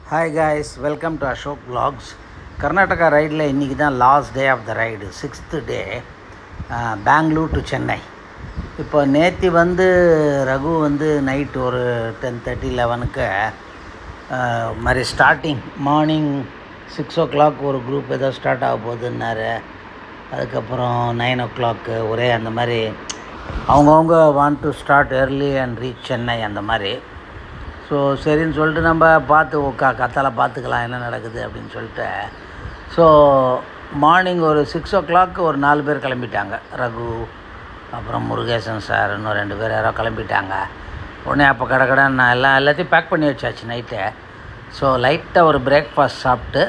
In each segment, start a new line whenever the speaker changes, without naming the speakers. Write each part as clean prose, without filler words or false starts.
Hi guys, welcome to Ashok Vlogs. Karnataka ride இன்னைக்கு தான் last day of the ride, 6th day, Bangalore to Chennai. இப்போ நேற்று Raghu night ஒரு 10:30 11க்கு மாதிரி ஸ்டார்டிங் மார்னிங் 6 o'clock ஒரு குரூப் ஏதோ ஸ்டார்ட் ஆக போகுதுன்னாரு. அதுக்கப்புறம் 9 o'clock ஒரே அந்த மாதிரி அவங்கவுங்க want to start early and reach Chennai அந்த மாதிரி. ஸோ சரின்னு சொல்லிட்டு நம்ம பார்த்து கத்தால பார்த்துக்கலாம் என்ன நடக்குது அப்படின்னு சொல்லிட்டு. ஸோ மார்னிங் ஒரு 6 o'clock ஒரு 4 பேர் கிளம்பிட்டாங்க. ரகு, அப்புறம் முருகேசன் சார், இன்னும் 2 பேர் யாரோ கிளம்பிட்டாங்க. உடனே அப்போ கடை நான் எல்லாத்தையும் பேக் பண்ணி வச்சாச்சு நைட்டு. ஸோ லைட்டாக ஒரு பிரேக்ஃபாஸ்ட் சாப்பிட்டு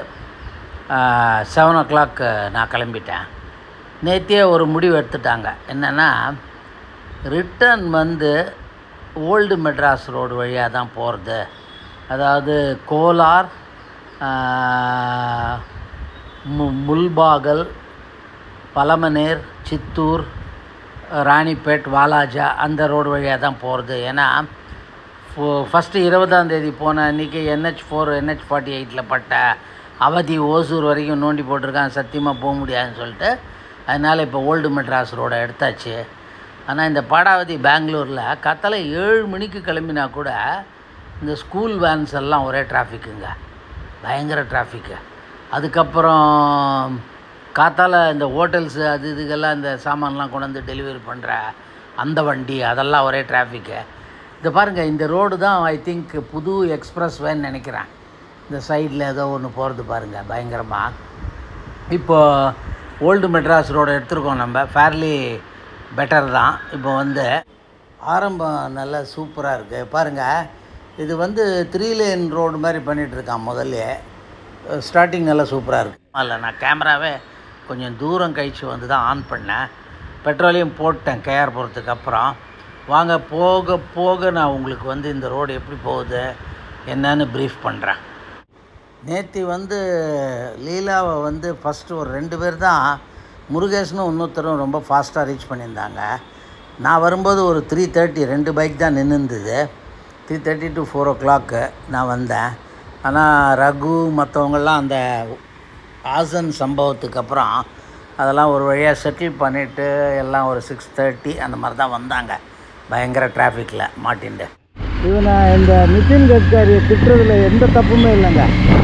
7 o'clock நான் கிளம்பிட்டேன். நேற்றே ஒரு முடிவு எடுத்துட்டாங்க. என்னென்னா ரிட்டர்ன் ஓல்டு மெட்ராஸ் ரோடு வழியாக தான் போகிறது. அதாவது கோலார், முல்பாகல், பலமனேர், சித்தூர், ராணிப்பேட், வாலாஜா அந்த ரோடு வழியாக தான் போகிறது. ஏன்னா ஃபஸ்ட்டு 20ஆம் தேதி போன அன்றைக்கி NH4 NH48 பட்ட அவதி ஓசூர் வரைக்கும் நோண்டி போட்டிருக்கான். சத்தியமாக போக முடியாதுன்னு சொல்லிட்டு அதனால் இப்போ ஓல்டு மெட்ராஸ் ரோடை எடுத்தாச்சு. ஆனால் இந்த பாடாவதி பெங்களூரில் காத்தால 7 மணிக்கு கிளம்பினா கூட இந்த ஸ்கூல் வேன்ஸ் எல்லாம் ஒரே டிராஃபிக்குங்க, பயங்கர டிராஃபிக்கு. அதுக்கப்புறம் காத்தால இந்த ஹோட்டல்ஸு இதுக்கெல்லாம் இந்த சாமான்லாம் கொண்டு டெலிவரி பண்ணுற அந்த வண்டி அதெல்லாம் ஒரே டிராஃபிக்கு. இதை பாருங்கள், இந்த ரோடு தான் ஐ திங்க் புது எக்ஸ்பிரஸ் வேன்னு நினைக்கிறேன். இந்த சைடில் ஏதோ ஒன்று போகிறது பாருங்கள் பயங்கரமாக. இப்போது ஓல்டு மெட்ராஸ் ரோடு எடுத்துருக்கோம் நம்ம. ஃபேர்லி பெட்டர் தான். இப்போ ஆரம்பம் நல்லா சூப்பராக இருக்குது பாருங்கள். இது 3 lane ரோடு மாதிரி பண்ணிகிட்ருக்கான். முதல்ல ஸ்டார்டிங் நல்லா சூப்பராக இருக்குது. இல்லை, நான் கேமராவே கொஞ்சம் தூரம் கழிச்சு தான் ஆன் பண்ணேன். பெட்ரோலையும் போட்டேன் கேஆர் போகிறதுக்கு அப்புறம். வாங்க போக போக நான் உங்களுக்கு இந்த ரோடு எப்படி போகுது என்னன்னு ப்ரீஃப் பண்ணுறேன். நேற்று லீலாவை ஃபஸ்ட்டு ஒரு 2 பேர் தான், முருகேசனும் இன்னொருத்தரும் ரொம்ப ஃபாஸ்ட்டாக ரீச் பண்ணியிருந்தாங்க. நான் வரும்போது ஒரு 3:30 2 பைக் தான் நின்றுந்தது. 3:30 to 4 o'clock நான் வந்தேன். ஆனால் ரகு மற்றவங்கள்லாம் அந்த ஆசன் சம்பவத்துக்கு அப்புறம் அதெல்லாம் ஒரு வழியாக செட்டில் பண்ணிவிட்டு எல்லாம் ஒரு 6:30 அந்த மாதிரி தான் வந்தாங்க. பயங்கர டிராஃபிக்கில் மாட்டின்ட்டு. இவனை இந்த நிதின் கட்காரியை திட்டுறதுல எந்த தப்புமே இல்லைங்க.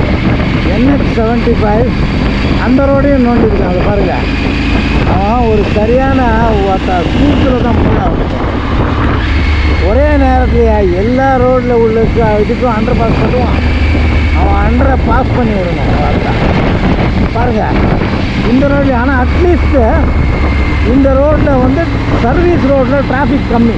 NH75 அந்த ரோடையும் நோண்டிருக்கான். அதை பாருங்கள், அவன் ஒரு சரியான சூத்திரம் தான் போனான். ஒரே நேரத்தில் எல்லா ரோட்டில் உள்ள இதுக்கும் அண்டர் பாஸ் பண்ணுவான். அவன் அண்டரை பாஸ் பண்ணி விடணும். அதுதான் பாருங்கள் இந்த ரோட்ல. ஆனால் அட்லீஸ்ட்டு இந்த ரோட்டில் சர்வீஸ் ரோட்டில் டிராஃபிக் கம்மி.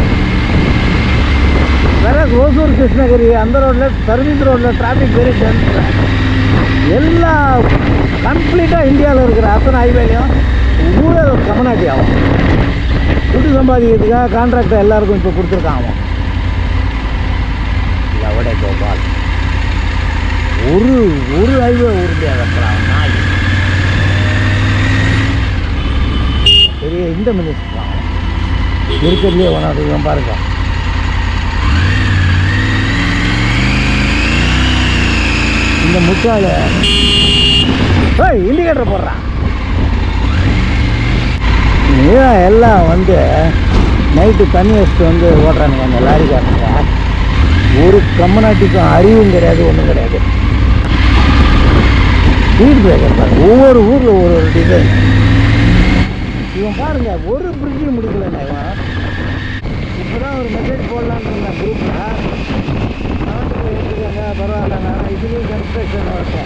வேறு ஓசூர் கிருஷ்ணகிரி அந்த ரோட்டில் சர்வீஸ் ரோட்டில் டிராஃபிக் வெரி டென்ஸ். எல்லா கம்ப்ளீட்டாக இந்தியாவில் இருக்கிற அத்தனை ஹைவேலையும் ஊழல் கமனாட்டி ஆகும். துட்டு சம்பாதிக்கிறதுக்காக கான்ட்ராக்டர் எல்லாருக்கும் இப்போ கொடுத்துருக்கான். அவன் எவடே கோபால் ஒரு ஹைவே உறுதியாக வைக்கிறான். நாய் பெரிய இந்த மினிஸ்டர் தான் இருக்கிறதுலே ஒன்றாவது பாருங்க. இந்த முட்டாள இண்டிகேட்டர் போடுறான். எல்லாம் நைட்டு தண்ணி வச்சுட்டு ஓடுறானுங்க அந்த லாரிக்காரனுங்க. ஒரு கம்மநாட்டிக்கும் அறிவும் கிடையாது, ஒன்றும் கிடையாது. ஸ்பீட் பிரேக்கர் பாருங்க, ஒவ்வொரு ஊரில் ஒரு டிசைன். இவன் பாருங்க ஒரு பிரிட்ஜையும் முடிக்கலண்ணா. இவன் இப்போ தான் ஒரு மெசேஜ் போடலான்னு இருந்தேன் குரூப்பில். எடுத்துக்கோங்க பரவாயில்லண்ணா, இதுலேயும் கன்ஸ்ட்ரக்ஷன் வரேன்.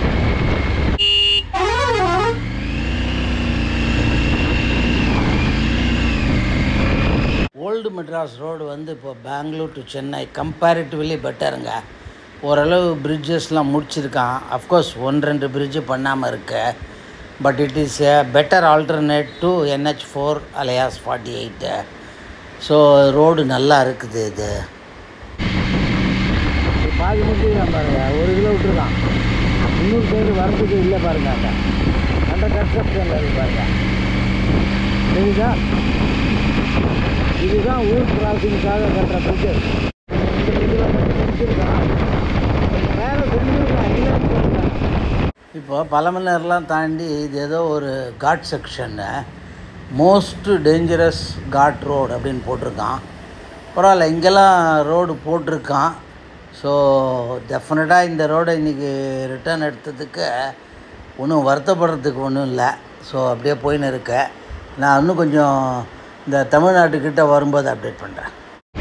ஓல்டு மெட்ராஸ் ரோடு இப்போ பெங்களூர் டு சென்னை கம்பேரிட்டிவ்லி பெட்டருங்க. ஓரளவு பிரிட்ஜஸ்லாம் முடிச்சிருக்கான். அஃப்கோர்ஸ் 1-2 பிரிட்ஜு பண்ணாமல் இருக்கு. But it is a better alternate to NH4 alias 48. So road நல்லா இருக்குது. இது பாதி மட்டும் பாருங்க, 1 கிலோமீட்டர். இன்னொரு சைடு வரதுக்கு இல்லை பாருங்க. அந்த கன்ஸ்ட்ரக்ஷனில் இருக்கு பாருங்க. இதுதான் ஊர் கிராசிங்காக கட்டுற பிரிட்ஜு. வேறு இப்போ பழமனர்லாம் தாண்டி இது ஏதோ ஒரு காட் செக்ஷன்னு, மோஸ்ட் டேஞ்சரஸ் காட் ரோடு அப்படின்னு போட்டிருக்கான். பரவாயில்ல, இங்கெல்லாம் ரோடு போட்டிருக்கான். ஸோ டெஃபினட்டாக இந்த ரோடை இன்றைக்கி ரிட்டர்ன் எடுத்ததுக்கு ஒன்றும் வருத்தப்படுறதுக்கு ஒன்றும் இல்லை. ஸோ அப்படியே போயின்னு இருக்கேன். நான் இன்னும் கொஞ்சம் இந்த தமிழ்நாட்டுக்கிட்ட வரும்போது அப்டேட் பண்ணுறேன்.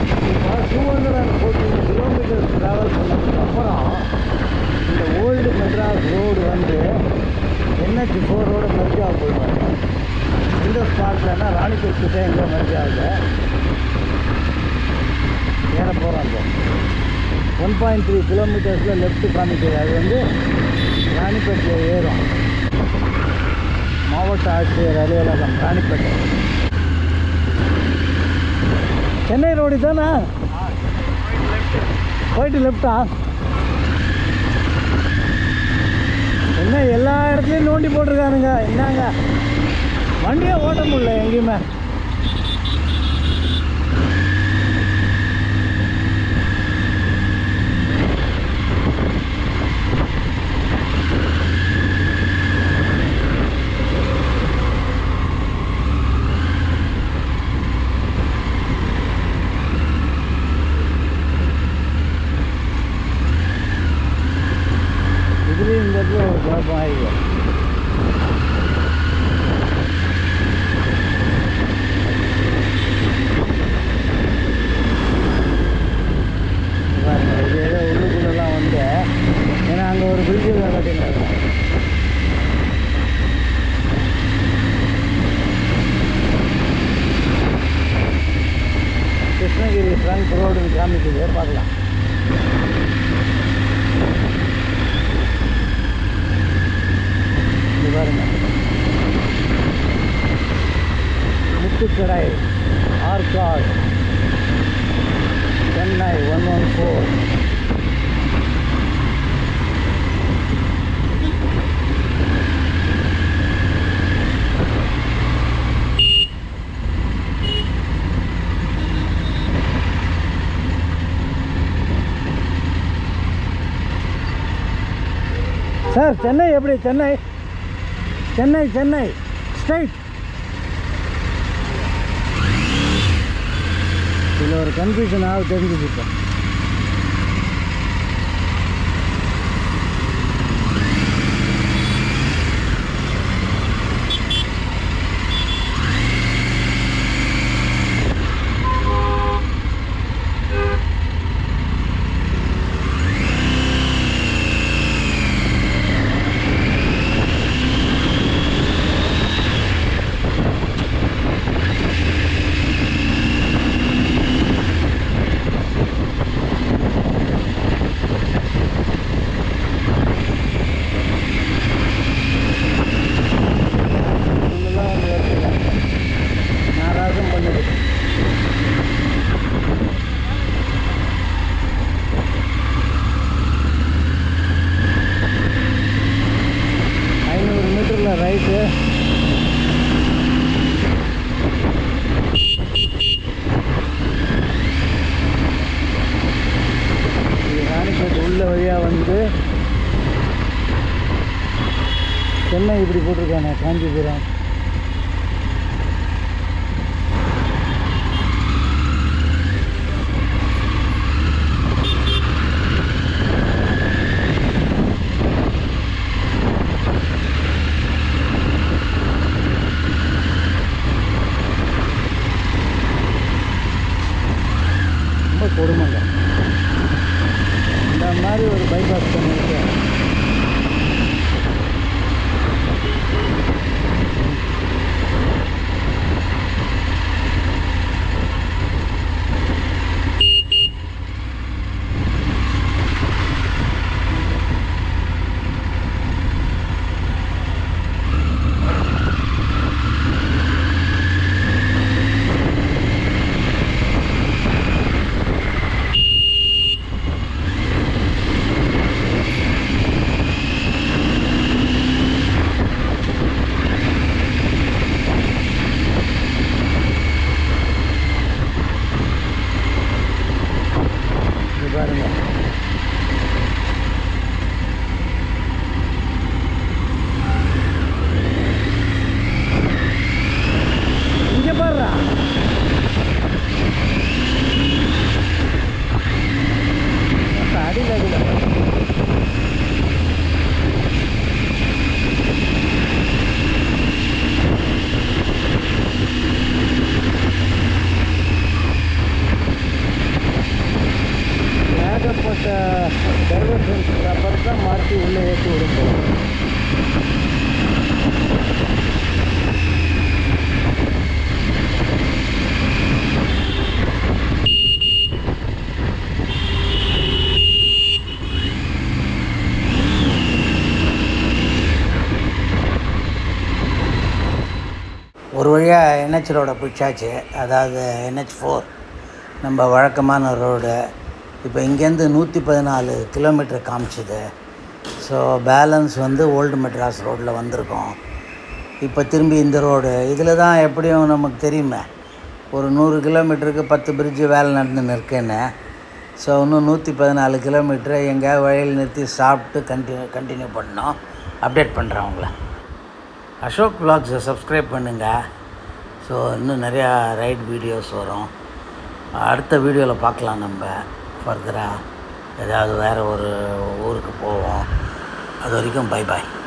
214 கிலோமீட்டர்ஸ் ட்ராவல் பண்ணதுக்கப்புறம் இந்த ஓல்டு மெட்ராஸ் ரோடு வந்து NH4 ரோடு மெர்ஜ் ஆக போயிடுவாங்க. இந்த ஸ்பாட்லன்னா ராணிப்பேட் கிட்டே எங்கே மெர்ஜ் ஆகுது ஏற போகிறாங்க. 1.3 கிலோமீட்டர்ஸில் லெஃப்ட் காமிக்குது. அது வந்து ராணிப்பேட்டில் ஏறும். மாவட்ட ஆட்சியர் அலுவலகம் ராணிப்பேட்டை. சென்னை ரோடு தானே? போயிட்டு லெஃப்டா? என்ன எல்லா இடத்துலையும் நோண்டி போட்டிருக்கானுங்க. என்னங்க வண்டியை ஓட்ட முடியல எங்கேயுமே. இதுலேயும் இந்த இடத்துல ஒரு குழப்பம் ஆகிடும். இது ஏதோ உள்ளுக்குள்ளெல்லாம் வந்து, ஏன்னா அங்கே ஒரு பிரிட்ஜு கட்டினாங்க. கிருஷ்ணகிரி ட்ரங்க் ரோடுன்னு காமிக்குது, பார்க்கலாம். இது பாருங்க, முத்துக்கடை ஆர்காட் சென்னை 114. சார் சென்னை எப்படி? சென்னை சென்னை சென்னை ஸ்ட்ரைட். இதில் ஒரு கன்ஃபியூஷன் ஆக தெரிஞ்சுக்கிட்டேன். ரைட்டு இது ராணிப்பேட்டை உள்ள வழியாக வந்து சென்னை இப்படி போட்டிருக்காங்க. காஞ்சிபுரம் கொடுமைங்க. இந்த மாதிரி ஒரு பைபாஸ் பண்ணிட்டு அப்புறம் தான் மாற்றி உள்ளே ஏற்றி விடும்போம். ஒரு வழியாக என்ஹெச் ரோடை பிடிச்சாச்சு. அதாவது NH4 நம்ம வழக்கமான ரோடு. இப்போ இங்கேருந்து 114 கிலோமீட்டர் காமிச்சிது. ஸோ பேலன்ஸ் வந்து ஓல்டு மெட்ராஸ் ரோட்டில் வந்திருக்கோம். இப்போ திரும்பி இந்த ரோடு இதில் தான் எப்படியும் நமக்கு தெரியுமே, ஒரு 100 கிலோமீட்டருக்கு 10 பிரிட்ஜு வேலை நடந்துன்னு இருக்குன்னு. ஸோ இன்னும் 114 கிலோமீட்டரு எங்கேயாவது வழியில் நிறுத்தி சாப்பிட்டு கண்டினியூ பண்ணோம். அப்டேட் பண்ணுறேன் உங்களை. அசோக் வ்ளாக்ஸை சப்ஸ்கிரைப் பண்ணுங்கள். ஸோ இன்னும் நிறையா ரைட் வீடியோஸ் வரும். அடுத்த வீடியோவில் பார்க்கலாம். நம்ம ஃபர்தராக ஏதாவது வேறு ஒரு ஊருக்கு போவோம். அது வரைக்கும் பை பாய்.